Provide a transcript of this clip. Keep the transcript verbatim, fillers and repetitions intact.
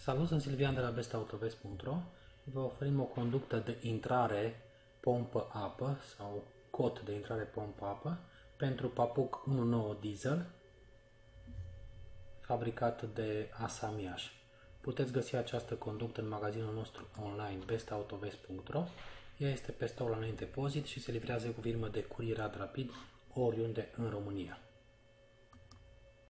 Salut, sunt Silvian de la best autovest punct ro. Vă oferim o conductă de intrare pompă-apă sau cot de intrare pompă-apă pentru Papuc unu punct nouă diesel fabricat de Asamiaș. Puteți găsi această conductă în magazinul nostru online best autovest punct ro. Ea este pe stoul înainte depozit și se livrează cu firmă de curierat rapid oriunde în România.